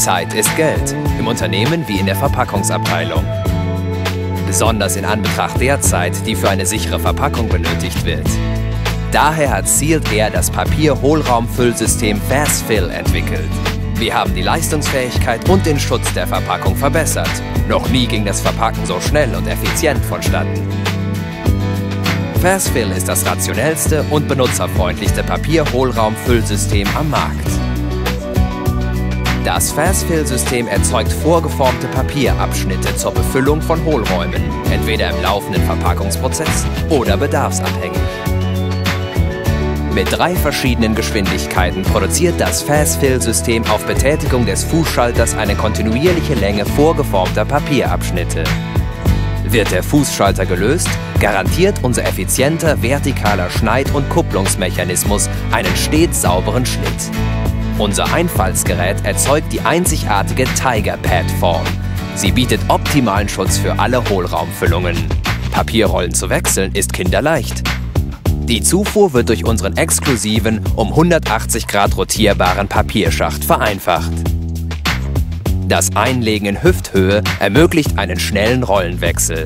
Zeit ist Geld, im Unternehmen wie in der Verpackungsabteilung. Besonders in Anbetracht der Zeit, die für eine sichere Verpackung benötigt wird. Daher hat Sealed Air das Papier-Hohlraumfüllsystem FastFill entwickelt. Wir haben die Leistungsfähigkeit und den Schutz der Verpackung verbessert. Noch nie ging das Verpacken so schnell und effizient vonstatten. FastFill ist das rationellste und benutzerfreundlichste Papier-Hohlraumfüllsystem am Markt. Das FastFill-System erzeugt vorgeformte Papierabschnitte zur Befüllung von Hohlräumen, entweder im laufenden Verpackungsprozess oder bedarfsabhängig. Mit 3 verschiedenen Geschwindigkeiten produziert das FastFill-System auf Betätigung des Fußschalters eine kontinuierliche Länge vorgeformter Papierabschnitte. Wird der Fußschalter gelöst, garantiert unser effizienter vertikaler Schneid- und Kupplungsmechanismus einen stets sauberen Schnitt. Unser Einfallsgerät erzeugt die einzigartige Tiger-Pad-Form. Sie bietet optimalen Schutz für alle Hohlraumfüllungen. Papierrollen zu wechseln ist kinderleicht. Die Zufuhr wird durch unseren exklusiven, um 180 Grad rotierbaren Papierschacht vereinfacht. Das Einlegen in Hüfthöhe ermöglicht einen schnellen Rollenwechsel.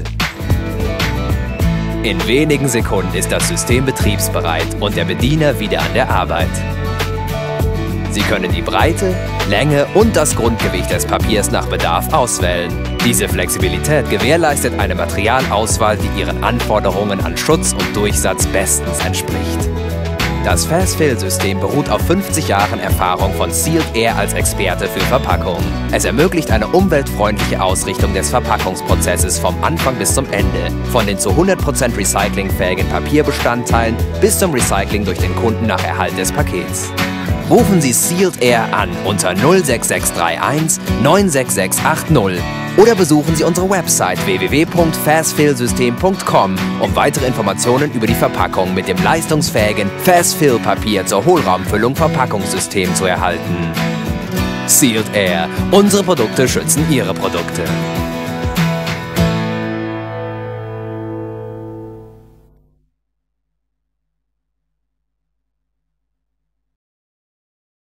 In wenigen Sekunden ist das System betriebsbereit und der Bediener wieder an der Arbeit. Sie können die Breite, Länge und das Grundgewicht des Papiers nach Bedarf auswählen. Diese Flexibilität gewährleistet eine Materialauswahl, die Ihren Anforderungen an Schutz und Durchsatz bestens entspricht. Das FastFill-System beruht auf 50 Jahren Erfahrung von Sealed Air als Experte für Verpackungen. Es ermöglicht eine umweltfreundliche Ausrichtung des Verpackungsprozesses vom Anfang bis zum Ende, von den zu 100% recyclingfähigen Papierbestandteilen bis zum Recycling durch den Kunden nach Erhalt des Pakets. Rufen Sie Sealed Air an unter 06631 96680 oder besuchen Sie unsere Website www.fastfillsystem.com, um weitere Informationen über die Verpackung mit dem leistungsfähigen FastFill-Papier zur Hohlraumfüllung Verpackungssystem zu erhalten. Sealed Air. Unsere Produkte schützen Ihre Produkte.